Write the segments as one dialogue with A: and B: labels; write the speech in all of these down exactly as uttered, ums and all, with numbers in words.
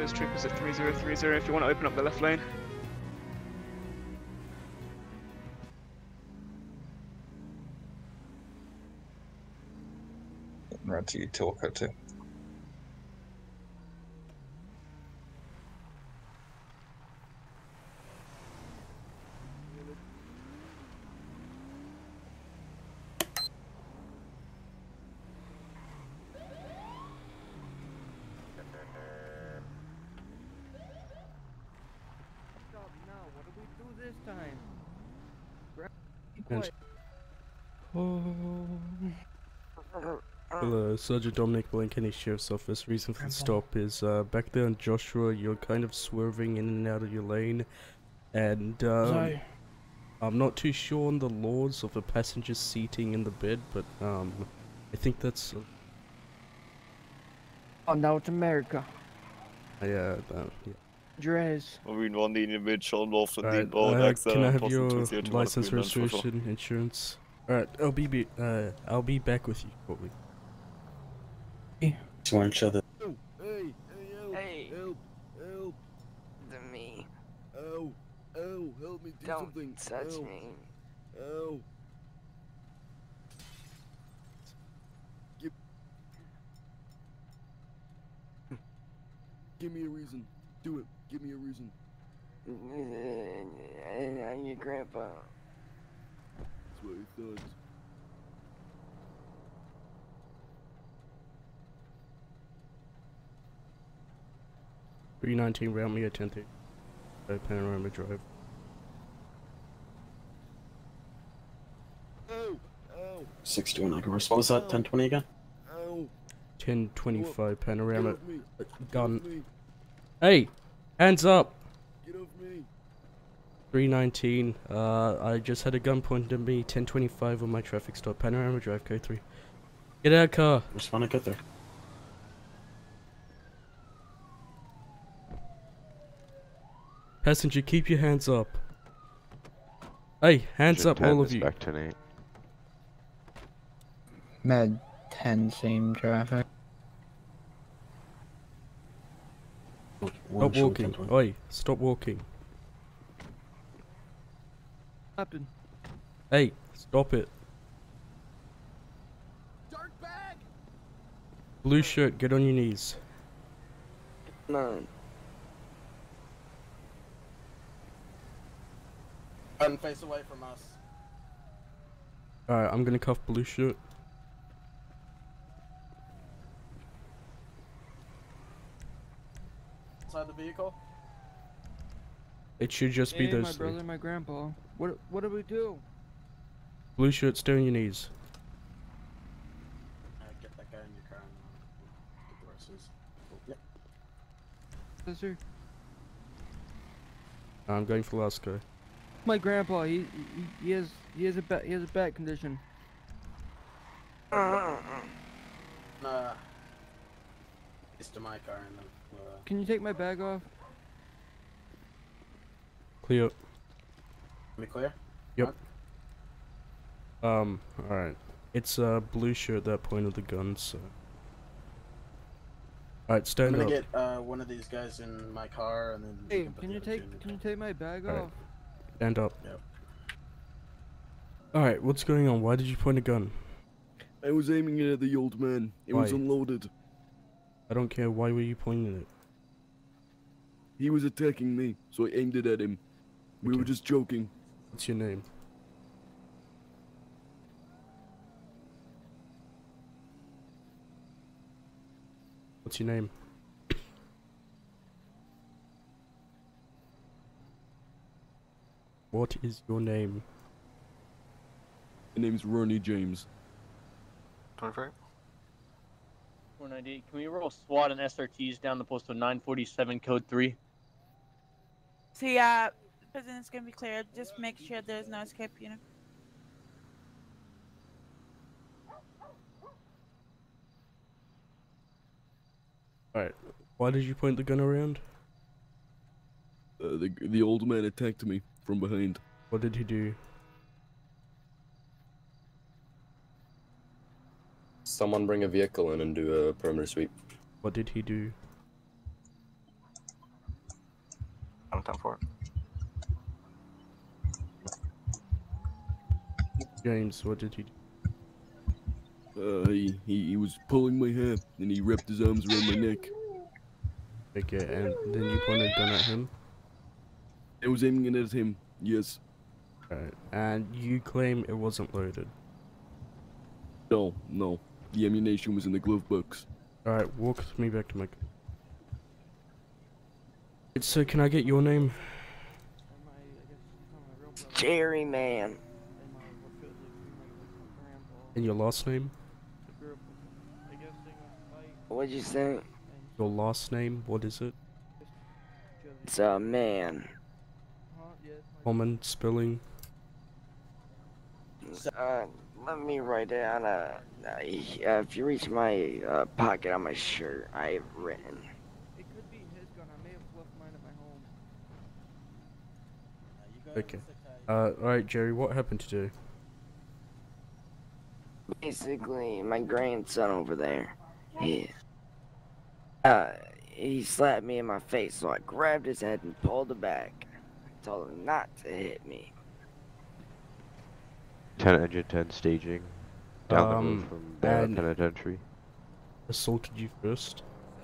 A: those troopers at three zero three zero if you want to open up the left lane.
B: Right to you, Tilco too.
C: This time.
D: Oh. Hello, Sergeant Dominic Blankeny, Sheriff's Office. Reason for the stop is uh, back there on Joshua, you're kind of swerving in and out of your lane, and um,
C: Sorry.
D: I'm not too sure on the laws of a passenger seating in the bed, but um, I think that's. Uh,
C: oh, now it's America.
D: yeah, uh, yeah.
C: Dress.
E: Och vi var inne med Sean Wolf och
D: Alright,
E: din barn
D: uh,
E: accent
D: can I have
E: på
D: your
E: som till
D: license, registration, insurance? Alright, I'll be, be uh, I'll be back with you shortly.
F: Just want each other.
G: Oh, hey, hey, help,
H: Hey.
G: help, help.
H: To me.
G: Ow, ow, help me do
H: Don't
G: something.
H: touch
G: ow,
H: me.
G: Ow. Give, give me a reason. Do it. Give me a reason.
H: I'm your grandpa.
G: That's what I thought.
D: three nineteen, round me at ten thirty. Panorama Drive.
G: Ow, ow,
F: sixty-one, I can respond. Was that ten twenty again?
G: ow.
D: ten twenty-five, Panorama.
G: Get off me.
D: Uh,
G: Get
D: gun.
G: off me.
D: Hey! Hands up!
G: Get off me.
D: three nineteen, uh, I just had a gun pointed at me, ten twenty-five on my traffic stop, Panorama Drive, code three. Get out of car!
F: Respond to get there.
D: Passenger, keep your hands up. Hey, hands up, all of you.
I: Back ten eight.
J: Med ten, same traffic.
F: One
D: Stop
F: show
D: walking.
F: ten twenty.
D: Oi, stop walking.
C: Captain.
D: Hey, stop it.
G: Dark bag.
D: Blue shirt, get on your knees.
H: None.
F: And face away from us.
D: Alright, I'm gonna cuff blue shirt.
F: Inside the vehicle.
D: It should just be
C: Hey,
D: those
C: my
D: three.
C: brother, my grandpa. What? What do we do?
D: Blue shirt, stay on your knees.
F: Uh, get that guy in your car and uh, get the rest of his. Yep.
C: Yes, sir.
D: I'm going for last guy.
C: My grandpa. He he, he has he has a back he has a back condition.
F: Nah. It's to my car and then. Uh,
C: Can you take my bag off?
D: Clear.
F: be clear?
D: Yep. Um, alright. It's a uh, blue shirt that pointed the gun, so. Alright,
F: I'm
D: stand
F: gonna
D: up.
F: get uh, one of these guys in my car and then.
C: Hey,
F: can, put
C: can
F: the
C: you
F: other two
C: take
F: in your
C: can you
F: car.
C: take my bag
D: Alright.
C: off?
D: Stand up.
F: Yep.
D: Alright, what's going on? Why did you point a gun?
G: I was aiming it at the old man. It was
D: Why?
G: unloaded.
D: I don't care. Why were you pointing it?
G: He was attacking me, so I aimed it at him. We
D: Okay.
G: were just joking.
D: What's your name? What's your name? What is your name?
G: My name's Ronnie James.
I: twenty-five.
K: four ninety-eight. Can we roll SWAT and S R Ts down the postal nine forty-seven code three?
L: So yeah, president's gonna be clear. Just make sure there's no escape unit.
D: Alright, why did you point the gun around?
G: Uh, the the old man attacked me from behind.
D: What did he do?
M: Someone bring a vehicle in and do a perimeter sweep.
D: What did he do?
I: On ten four.
D: James, what did he do?
G: Uh, he, he, he was pulling my hair, and he wrapped his arms around my neck.
D: Okay, and then you pointed a gun at him?
G: I was aiming it at him, yes.
D: Right, and you claim it wasn't loaded?
G: No, no. The ammunition was in the glove box.
D: Alright, walk with me back to my car. So, can I get your name?
H: Jerry man.
D: And your last name?
H: What'd you say?
D: Your last name, what is it?
H: It's a man.
D: Common spelling?
H: Uh, let me write down. Uh, uh, if you reach my uh, pocket on my shirt, I have written.
C: It could be his gun. I may have left mine at my home.
D: Okay. Uh, alright, Jerry, what happened today?
H: Basically, my grandson over there, he, uh, he slapped me in my face, so I grabbed his head and pulled it back. I told him not to hit me.
M: ten engine ten staging. Down
D: Um,
M: the road from Barra
D: and-
M: Penitentiary.
D: Assaulted you first?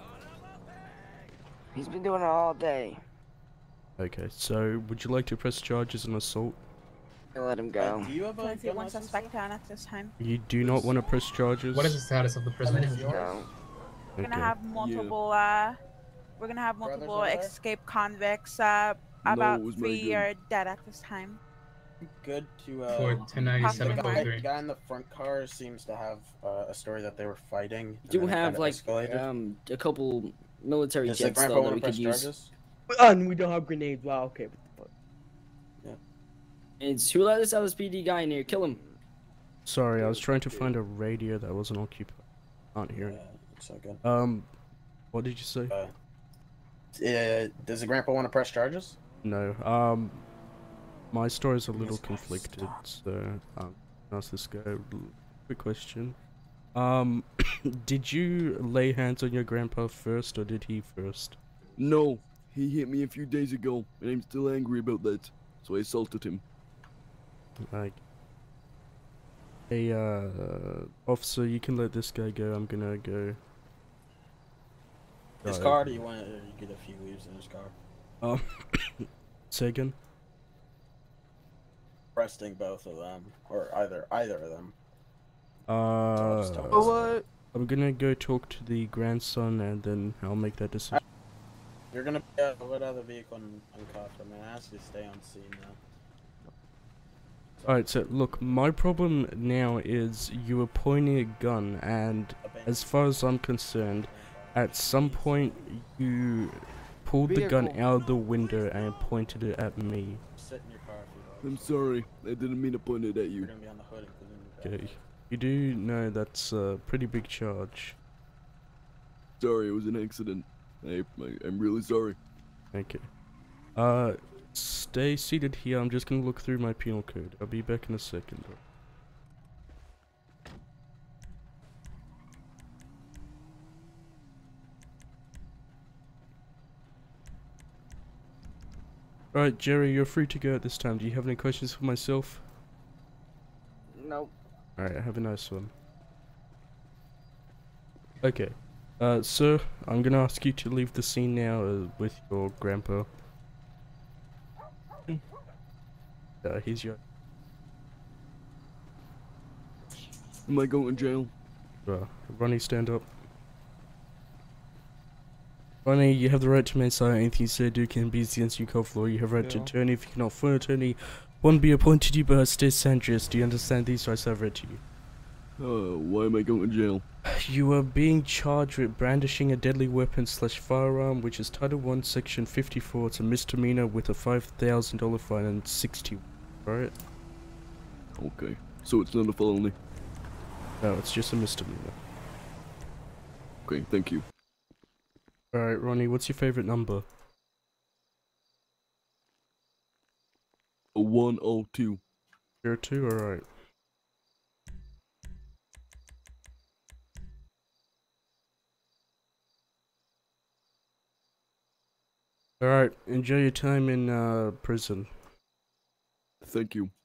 H: He's been doing it all day.
D: Okay, so would you like to press charges on assault?
H: I let him go.
F: Do you have a
L: Can I see
F: gun
L: one
F: license?
L: suspect down at this time?
D: You do not want to press charges?
N: What is the status of the prisoner?
H: No.
L: We're gonna
D: Okay.
L: have multiple, uh, we're gonna have
F: Brothers
L: multiple
F: over there?
L: escape convicts. Uh,
G: No,
L: about
G: it was my
L: three
G: gun.
L: are dead at this time.
F: Good to uh.
N: For ten ninety-seven
F: the
N: point
F: guy,
N: three.
F: the guy in the front car seems to have uh, a story that they were fighting. and
O: Do
F: then it
O: have
F: kinda
O: like
F: escalated.
O: um a couple military
F: Does the
O: jets
F: grandpa
O: though that
F: want
O: we
F: to
O: could
F: press
O: use.
F: charges?
O: And we don't have grenades. Wow. Okay. What the fuck?
F: Yeah.
O: It's who let this L S P D guy in here? Kill him.
D: Sorry, I was trying to find a radio that wasn't occupied. Can't hear
F: Yeah,
D: it.
F: it's so good.
D: Um, what did you say?
F: Uh, yeah, does the grandpa want to press charges?
D: No, um, my story's a little conflicted, so, um, ask this guy a l- quick question. Um, did you lay hands on your grandpa first, or did he first?
G: No, he hit me a few days ago, and I'm still angry about that. So I assaulted him.
D: Like, hey, uh, officer, you can let this guy go, I'm gonna go.
F: His
D: Uh,
F: car? Do you want to get a few leaves in his car?
D: Um, say again?
F: Arresting both of them, or either either of them.
D: Uh,
F: just tell
O: what?
D: I'm gonna go talk to the grandson, and then I'll make that decision.
F: You're gonna be uh, let out of the vehicle and uncuffed. I'm gonna ask you to stay on scene now.
D: Alright, so look, my problem now is you were pointing a gun, and as far as I'm concerned, at some point you pulled the gun
O: Vehicle.
D: out of the window and pointed it at me.
F: Sit in your car if you like.
G: I'm sorry, I didn't mean to point it at you.
F: You're gonna be on the hood, including the
D: Okay, you do know that's a pretty big charge.
G: Sorry, it was an accident. I, I, I'm really sorry.
D: Okay. Uh, stay seated here, I'm just gonna look through my penal code. I'll be back in a second. Alright, Jerry, you're free to go at this time. Do you have any questions for myself?
H: Nope.
D: Alright, have a nice one. Okay. Uh, sir, I'm gonna ask you to leave the scene now uh, with your grandpa. Uh, he's your...
G: Am I going to jail?
D: Uh, Ronnie, stand up. Ronnie, you have the right to remain silent. Anything you say or do can be used against you in court of law. You have a right to
C: Yeah.
D: attorney. If you cannot afford an attorney, one be appointed you by State Sandris. Do you understand these rights I've read to you?
G: Uh, why am I going to jail?
D: You are being charged with brandishing a deadly weapon slash firearm, which is Title one, Section fifty-four. It's a misdemeanor with a five thousand dollar fine and sixty. Right?
G: Okay, so it's not a felony.
D: No, it's just a misdemeanor.
G: Okay, thank you.
D: Alright, Ronnie, what's your favorite number?
G: A one oh two.
D: Zero two, alright. Alright, enjoy your time in uh, prison.
G: Thank you.